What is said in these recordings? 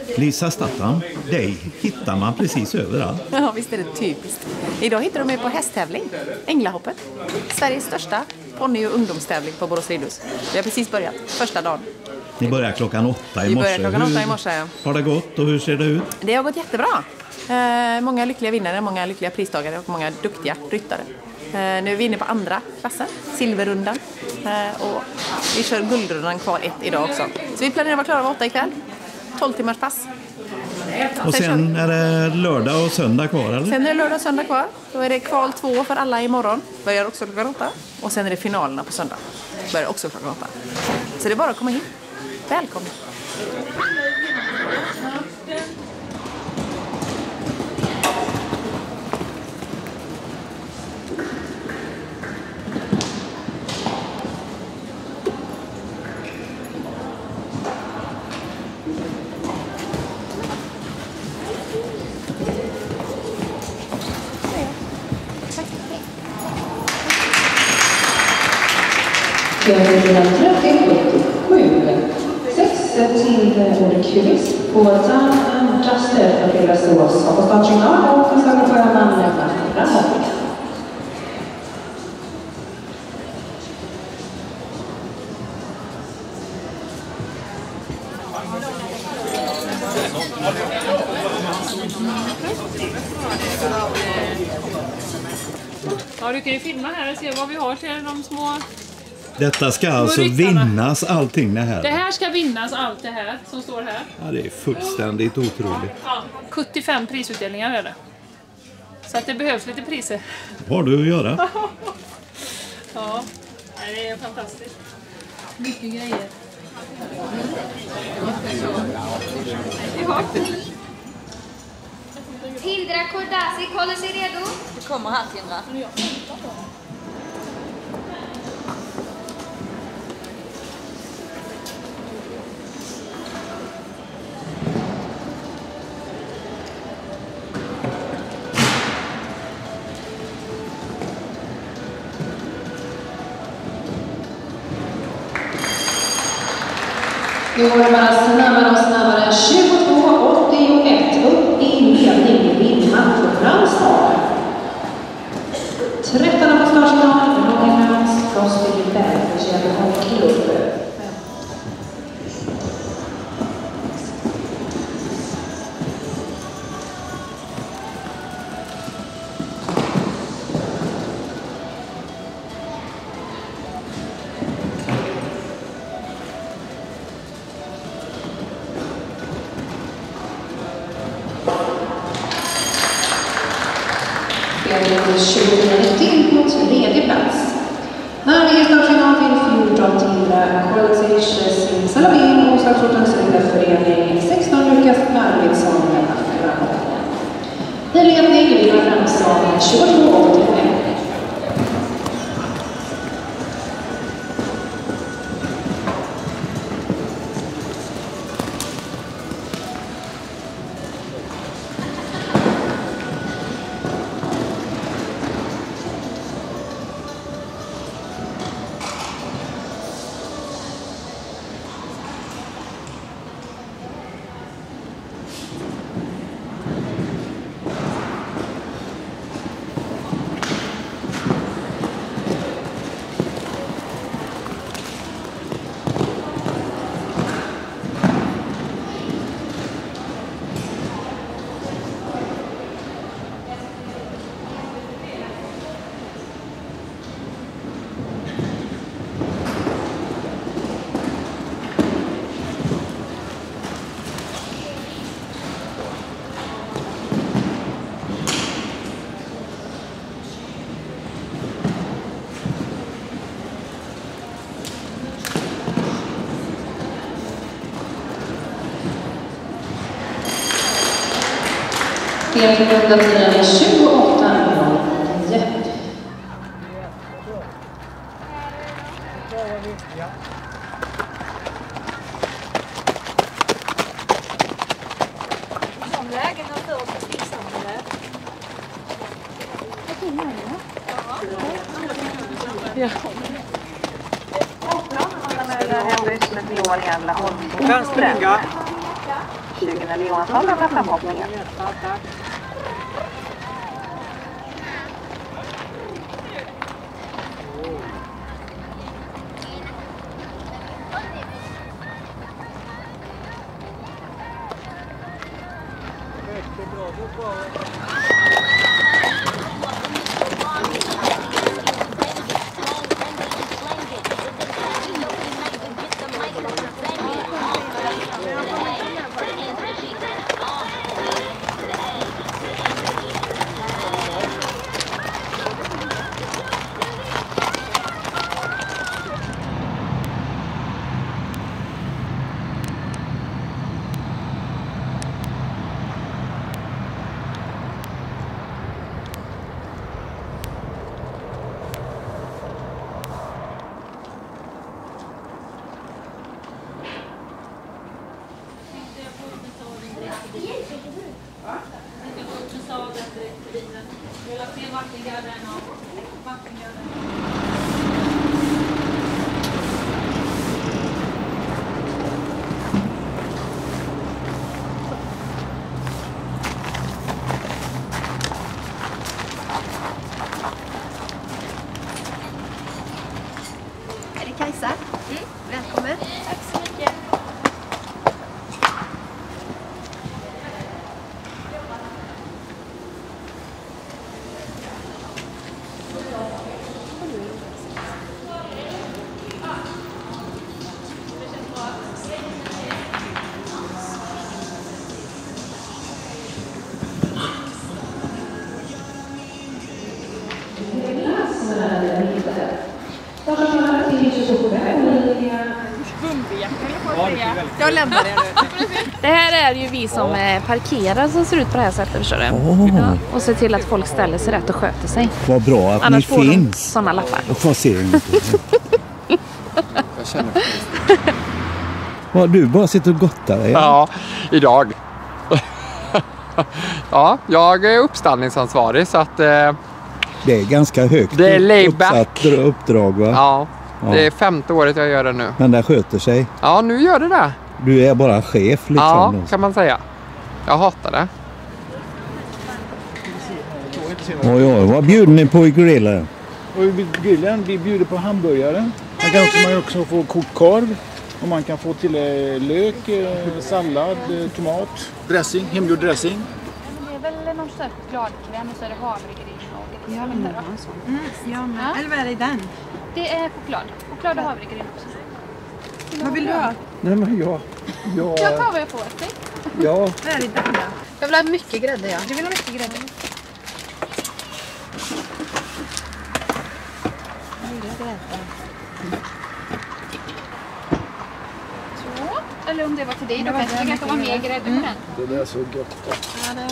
Lisa Statham, dig hittar man precis överallt. Ja, visst är det typiskt. Idag hittar de mig på hästtävling, Änglahoppet. Sveriges största ponny- och ungdomstävling på Borås ridhus. Vi har precis börjat, första dagen. Ni börjar klockan 8 i morse. Vi börjar klockan 8 i morse, ja. Har det gått och hur ser det ut? Det har gått jättebra. Många lyckliga vinnare, många lyckliga pristagare och många duktiga ryttare. Nu är vi inne på andra klassen, silverrundan. Och vi kör guldrundan kvar 1 idag också. Så vi planerar att vara klara vid 8 ikväll. 12 timmars pass. Och sen är det lördag och söndag kvar, eller? Sen är det lördag och söndag kvar. Då är det kval 2 för alla imorgon. Börjar också klockan 8. Och sen är det finalerna på söndag. Börjar också klockan 8. Så det är bara att komma hit. Välkommen. Till Orkuvist på Time and Justice för Västerås. Och på startsignal och så får jag man lämna framåt. Ja, du kan ju filma här och se vad vi har till de små... Detta ska alltså vinnas allting det här. Det här ska vinnas, allt det här som står här. Ja, det är fullständigt otroligt. Ja, 75 prisutdelningar är det. Så att det behövs lite priser. Vad har du att göra? Ja, det är fantastiskt. Mycket grejer. Tindra Kordasic håller sig redo. Det kommer här, Tindra. Nu går det bara snabbare och snabbare. 22:81 upp i ledning. Vinnaren på Brandstad. 13 på startsignal. Roger Lantz, Frosty Gilbert. Det känner vi klubb. Spelade 2019 på tredje plats. När vi är startsignal till 14 till Kolsic Simsalabin och Slagsvortens Riddarförening 16 Lukas Arvidsson med framåt. I ledning vill vi Fransson 22:85. Spelrunda tiden är 28:09. Lägen och för att fixa det. Ja. Kan springa. Lars-Jörgen Johansson lämnar framhoppningen. Är det Kajsa? Välkommen. Tack så mycket. Jag lämnar det nu. Det här är ju vi som parkerar som ser ut på det här sättet, förstår du? Ja, och ser till att folk ställer sig rätt och sköter sig. Vad bra att Annars ni finns. Sådana lappar. Och får se. Jag känner på Vad, du bara sitter och gottar dig? Ja, idag. Ja, jag är uppställningsansvarig så att... Det är ganska högt det är layback uppdrag, va? Ja, det är 5:e året jag gör det nu. Men det sköter sig. Ja, nu gör det det. Du är bara chef liksom. Ja, kan man säga. Jag hatar det. Oj, vad bjuder ni på i grillen? Och i grillen, vi bjuder på hamburgare. Man kan också få kokt korv. Och man kan få till lök, sallad, tomat, dressing, hemgjord dressing. Det är väl någon sorts chokladkräm och så är det havregryn och Ja, men det var en sån. Ja, men. Eller vad är det i den? det är choklad. Choklad och havregryn också. Vad vill du ha? Nej men Jag tar vad jag får efter. ja. Vad är det i den då? Jag vill ha mycket grädde, ja. Du vill ha mycket grädde? Så. Eller om det var till dig, då kanske det kan vara mer grädde på den. Det där är så gott. Ja, det...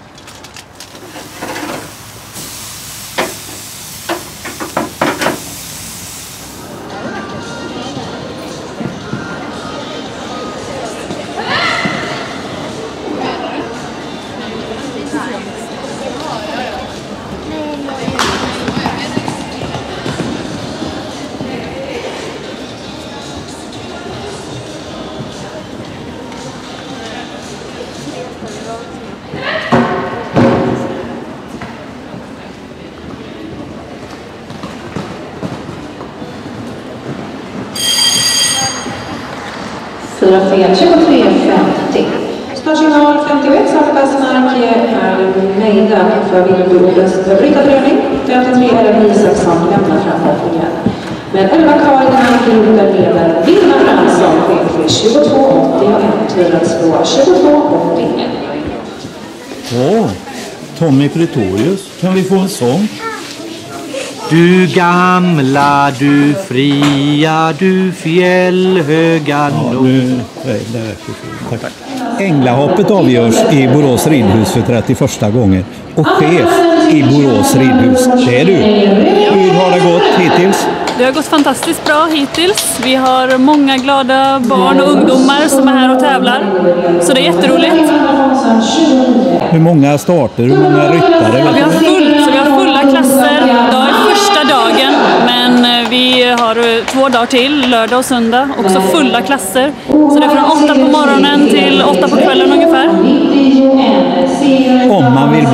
Fel 23.50. Startsignal 51, Svartbassmark, Mejda för Villebrodens ryttarprövning. 53 är Isaksson lämnar framhoppningen. Med 11 kvar i den här gruppen leder Vilma Fransson chef i 22.80 och en turens på 22.81. Åh, Tommy Pretorius. Kan vi få en sång? Du gamla, du fria, du fjällhöga nu. Tack. Änglahoppet avgörs i Borås ridhus för 31:a gången. Och chef i Borås ridhus, det är du. Hur har det gått hittills? Det har gått fantastiskt bra hittills. Vi har många glada barn och ungdomar som är här och tävlar. Så det är jätteroligt. Hur många starter, hur många ryttare? Ja, vi har fulla klasser. Idag är första dagen, men vi har 2 dagar till, lördag och söndag. Också fulla klasser. Så det är från 8 på morgonen till 8 på kvällen ungefär.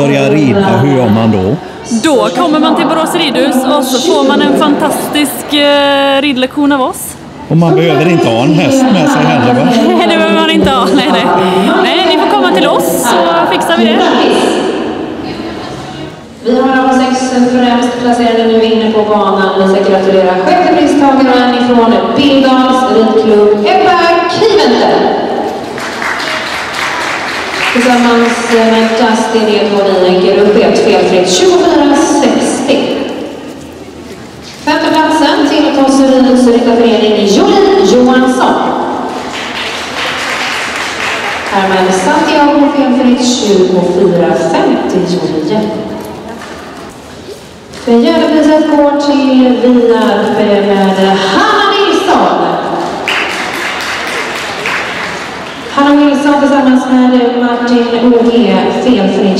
börja rida, hur gör man då? Då kommer man till Borås ridhus och så får man en fantastisk ridlektion av oss. Och man behöver inte ha en häst med sig heller, va? Nej, det behöver man inte ha. Nej, ni får komma till oss så fixar vi det. Vi har av 6 främst placerade nu inne på banan. Vi ska gratulera sjätte pristagaren ifrån Bildals ridklubb, Ebba Kiventer. Tillsammans med Justin Edholin, grupp 1 felfritt 24,60. Femte platsen tillåts Ridhus ryttarförening Jolin Johansson. Härmed Santiago felfritt 24,59. Fjärde priset går till Viarp med Hanna Nilsson. Hanna Nilsson tillsammans med Martin O.G. felfritt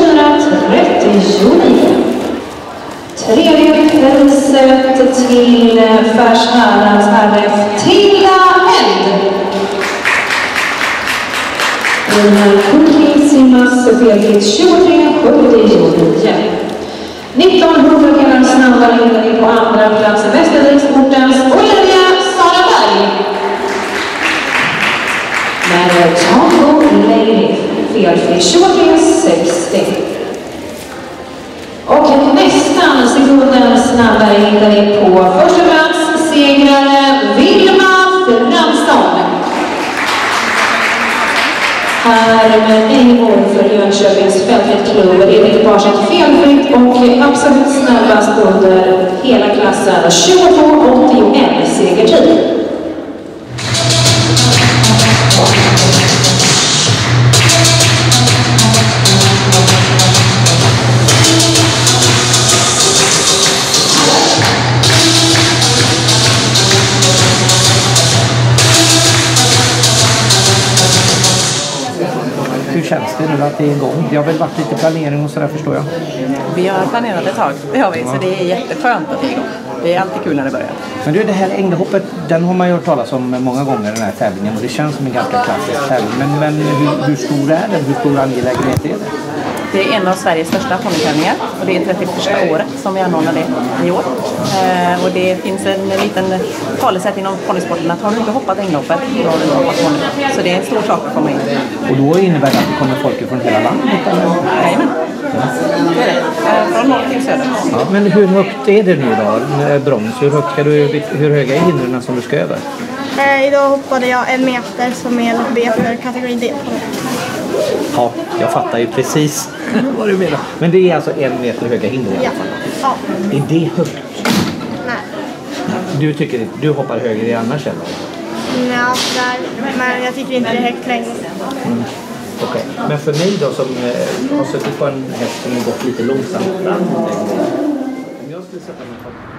24,39. Tredje priset till Färshärads RF Tilda Held. Kulkin simmas felfritt 23,79. 1900 meter snabbare inledning på andra plats Västerviksportens Olivia Saraberg. Med Tango Lady felfri 23,60. Och nästan sekunden snabbare inledning på första plats segrare Vilma Fransson. Här med Eivor för Jönköpings fältridklubb är ekipaget felfritt och absolut snabbast under hela klassen 22,81 segertid. Hur känns det nu att det är igång? Det har väl varit lite planering och sådär, förstår jag. Vi har planerat ett tag, det har vi, så det är jätteskönt att det är igång. Det är alltid kul när det börjar. Men du, det här änglahoppet, den har man ju hört talas om många gånger, den här tävlingen. Och det känns som en ganska klassisk tävling. Men hur stor är den? Hur stor angelägenhet är det? Det är en av Sveriges största ponnytävlingar och det är 31 året som vi anordnar det i år. Och det finns en liten talesätt inom ponnysporten att har du inte hoppat änglahoppet, då har du inte hoppat ponny. Så det är en stor sak att komma in. Och då innebär det att det kommer folk från hela landet? Jajamän. Det är det. Från norr till söder. Ja, men hur högt är det nu då? Brons, hur höga är hindren som du ska över? Idag hoppade jag 1 meter som är B för kategori D. Ja, jag fattar ju precis vad du menar. Men det är alltså 1 meter höga hinder i alla fall. Ja. Är det högt? Nej. Du hoppar högre i annars eller? Ja, där. Men jag tycker inte det är högt längre. Okej. Men för mig då som har suttit på en häst som har gått lite långsamt fram. Om jag skulle sätta mig på